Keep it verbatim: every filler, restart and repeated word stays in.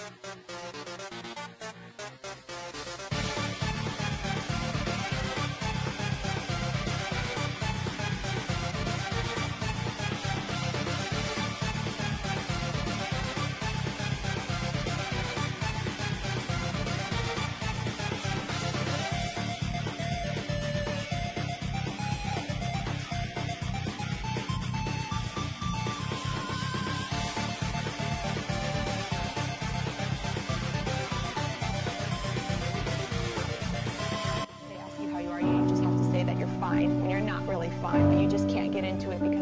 They ask you how you are, you just have to say that you're fine when you're not really fine, but you just can't get into it because